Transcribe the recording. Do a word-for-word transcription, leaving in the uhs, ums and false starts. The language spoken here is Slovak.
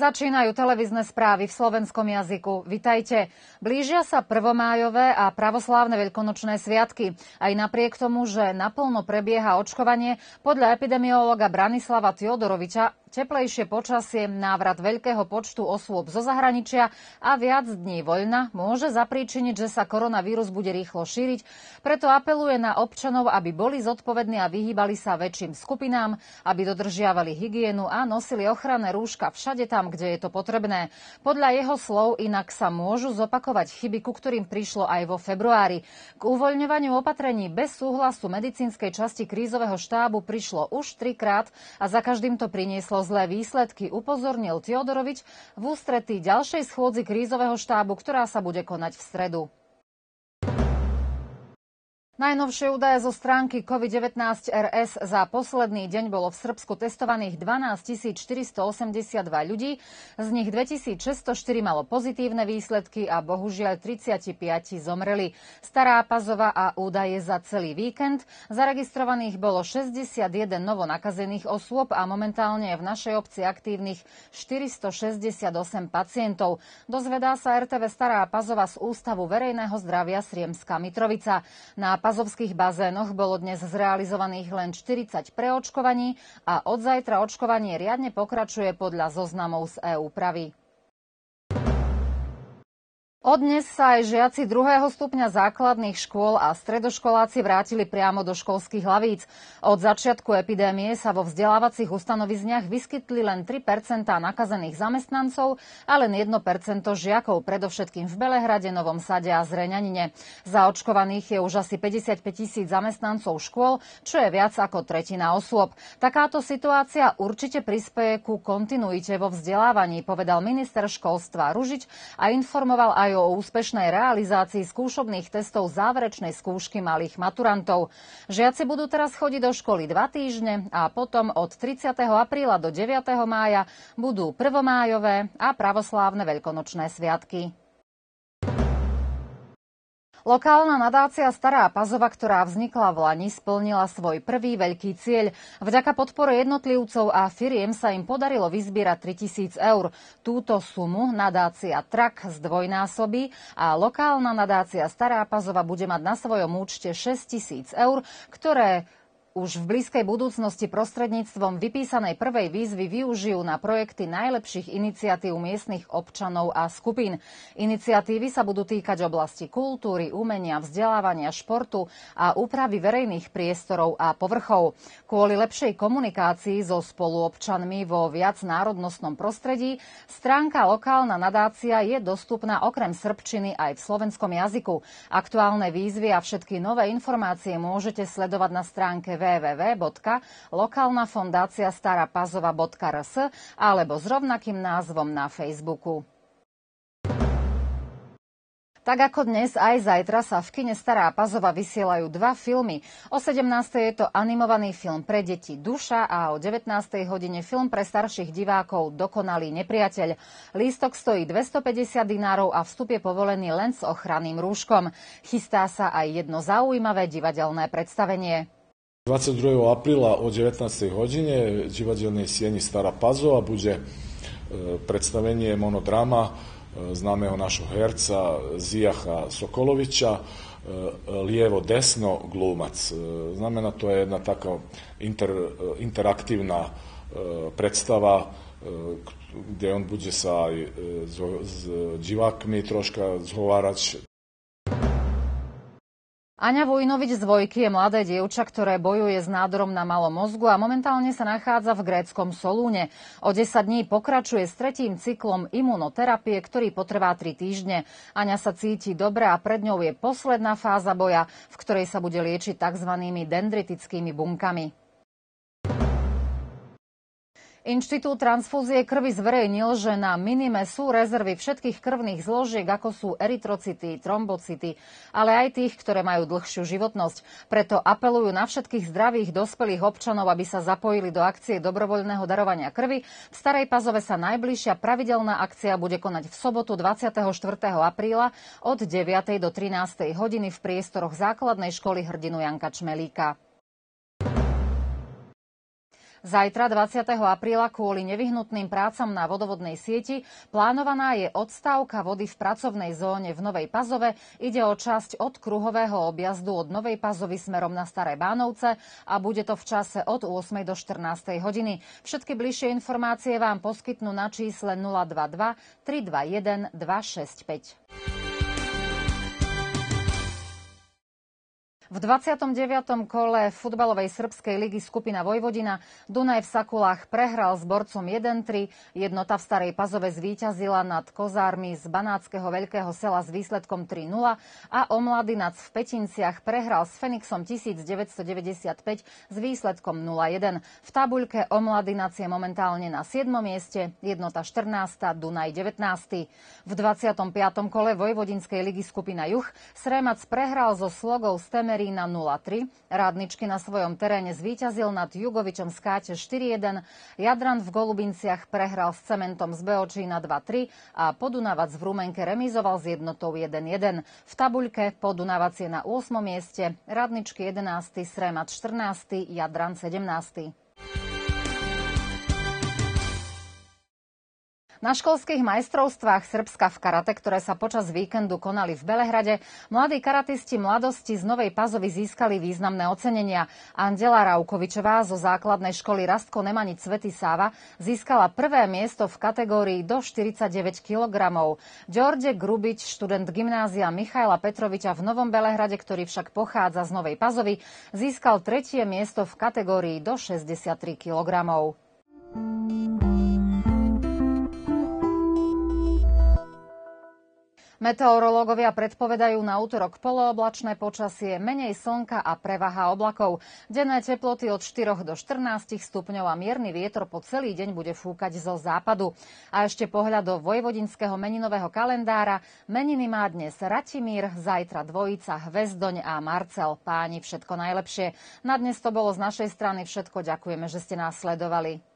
Začínajú televízne správy v slovenskom jazyku. Vitajte. Blížia sa prvomájové a pravoslávne veľkonočné sviatky. Aj napriek tomu, že naplno prebieha očkovanie, podľa epidemiológa Branislava Teodoroviča teplejšie počasie, návrat veľkého počtu osôb zo zahraničia a viac dní voľna môže zapríčiniť, že sa koronavírus bude rýchlo šíriť. Preto apeluje na občanov, aby boli zodpovední a vyhýbali sa väčším skupinám, aby dodržiavali hygienu a nosili ochranné rúška všade tam, kde je to potrebné. Podľa jeho slov inak sa môžu zopakovať chyby, ku ktorým prišlo aj vo februári. K uvoľňovaniu opatrení bez súhlasu medicínskej časti krízového štábu prišlo už trikrát a za každým to prinieslo zlé výsledky, upozornil Teodorovič v ústretí ďalšej schôdzi krízového štábu, ktorá sa bude konať v stredu. Najnovšie údaje zo stránky COVID devätnásť er es. Za posledný deň bolo v Srbsku testovaných dvanásťtisíc štyristoosemdesiatdva ľudí, z nich dvetisícšesťstoštyri malo pozitívne výsledky a bohužiaľ tridsaťpäť zomreli. Stará Pazova a údaje za celý víkend. Zaregistrovaných bolo šesťdesiatjeden novonakazených osôb a momentálne je v našej obci aktívnych štyristošesťdesiatosem pacientov. Dozvedá sa er té vé Stará Pazova z Ústavu verejného zdravia Sriemska Mitrovica. Na pazovských bazénoch bolo dnes zrealizovaných len štyridsať preočkovaní a od zajtra očkovanie riadne pokračuje podľa zoznamov z é ú praví. Od dnes sa aj žiaci druhého stupňa základných škôl a stredoškoláci vrátili priamo do školských lavíc. Od začiatku epidémie sa vo vzdelávacích ustanovizniach vyskytli len tri percentá nakazených zamestnancov a len jedno percento žiakov, predovšetkým v Belehrade, Novom Sade a Zreňanine. Zaočkovaných je už asi päťdesiatpäť tisíc zamestnancov škôl, čo je viac ako tretina osôb. Takáto situácia určite prispeje ku kontinuite vo vzdelávaní, povedal minister školstva Ružič a informoval aj o úspešnej realizácii skúšobných testov záverečnej skúšky malých maturantov. Žiaci budú teraz chodiť do školy dva týždne a potom od tridsiateho apríla do deviateho mája budú prvomájové a pravoslávne veľkonočné sviatky. Lokálna nadácia Stará Pazova, ktorá vznikla v lani, splnila svoj prvý veľký cieľ. Vďaka podpore jednotlivcov a firiem sa im podarilo vyzbierať tritisíc eur. Túto sumu nadácia Trak zdvojnásobí a lokálna nadácia Stará Pazova bude mať na svojom účte šesťtisíc eur, ktoré už v blízkej budúcnosti prostredníctvom vypísanej prvej výzvy využijú na projekty najlepších iniciatív miestnych občanov a skupín. Iniciatívy sa budú týkať oblasti kultúry, umenia, vzdelávania, športu a úpravy verejných priestorov a povrchov. Kvôli lepšej komunikácii so spoluobčanmi vo viacnárodnostnom prostredí stránka Lokálna nadácia je dostupná okrem srbčiny aj v slovenskom jazyku. Aktuálne výzvy a všetky nové informácie môžete sledovať na stránke w w w bodka lokálna fondácia stará pazova bodka r s alebo s rovnakým názvom na Facebooku. Tak ako dnes, aj zajtra sa v kine Stará Pazova vysielajú dva filmy. O sedemnástej je to animovaný film pre deti Duša a o devätnástej hodine film pre starších divákov Dokonalý nepriateľ. Lístok stojí dvestopäťdesiat dinárov a vstup je povolený len s ochranným rúškom. Chystá sa aj jedno zaujímavé divadelné predstavenie. dvadsiateho druhého apríla o devätnástej hodine v divadelnej sieni Stará Pazova bude predstavenie monodrama známeho našho herca Zijacha Sokolovića Lijevo-desno glumac. Znamená, to je jedna taká inter, interaktívna predstava, kde on bude sa aj s, s divákmi troška zhovárať. Aňa Vujnovič z Vojky je mladé dievča, ktoré bojuje s nádorom na malom mozgu a momentálne sa nachádza v gréckom Solúne. O desať dní pokračuje s tretím cyklom imunoterapie, ktorý potrvá tri týždne. Aňa sa cíti dobre a pred ňou je posledná fáza boja, v ktorej sa bude liečiť tzv. Dendritickými bunkami. Inštitút transfúzie krvi zverejnil, že na minime sú rezervy všetkých krvných zložiek, ako sú erytrocity, trombocity, ale aj tých, ktoré majú dlhšiu životnosť. Preto apelujú na všetkých zdravých dospelých občanov, aby sa zapojili do akcie dobrovoľného darovania krvi. V Starej Pazove sa najbližšia pravidelná akcia bude konať v sobotu dvadsiateho štvrtého apríla od deviatej do trinástej hodiny v priestoroch základnej školy hrdinu Janka Čmelíka. Zajtra dvadsiateho apríla kvôli nevyhnutným prácam na vodovodnej sieti plánovaná je odstávka vody v pracovnej zóne v Novej Pazove. Ide o časť od kruhového objazdu od Novej Pazovy smerom na Staré Bánovce a bude to v čase od ôsmej do štrnástej hodiny. Všetky bližšie informácie vám poskytnú na čísle nula dva dva tri dva jeden dva šesť päť. V dvadsiatom deviatom kole futbalovej srbskej ligy skupina Vojvodina Dunaj v Sakulách prehral s borcom jeden tri. Jednota v Starej Pazove zvíťazila nad Kozármi z Banátskeho Veľkého Sela s výsledkom tri nula a Omladinac v Petinciach prehral s Fenixom devätnásťstodeväťdesiatpäť s výsledkom nula jeden. V tabuľke Omladinac je momentálne na siedmom mieste, Jednota štrnásta, Dunaj devätnásty. V dvadsiatom piatom kole Vojvodinskej ligy skupina Juh Sremac prehral so Slogou z Temery na nula tri. Rádničky na svojom teréne zvíťazil nad Jugovičom z Káte štyri jeden. Jadran v Golubinciach prehral s Cementom z Beočína dva tri a Podunavac v Rumenke remizoval s Jednotou jeden jeden. V tabuľke Podunavac je na ôsmom mieste, Rádničky jedenásty, Sremac štrnásty, Jadran sedemnásty. Na školských majstrovstvách Srbska v karate, ktoré sa počas víkendu konali v Belehrade, mladí karatisti mladosti z Novej Pazovy získali významné ocenenia. Andela Raukovičová zo základnej školy Rastko Nemanic Svätý Sáva získala prvé miesto v kategórii do štyridsaťdeväť kilogramov. Ďorđe Grubič, študent gymnázia Michaila Petroviča v Novom Belehrade, ktorý však pochádza z Novej Pazovy, získal tretie miesto v kategórii do šesťdesiattri kilogramov. Meteorológovia predpovedajú na útorok polooblačné počasie, menej slnka a prevaha oblakov. Denné teploty od štyroch do štrnástich stupňov a mierny vietor po celý deň bude fúkať zo západu. A ešte pohľad do vojvodinského meninového kalendára. Meniny má dnes Ratimír, zajtra dvojica, Hvezdoň a Marcel. Páni, všetko najlepšie. Na dnes to bolo z našej strany všetko. Ďakujeme, že ste nás sledovali.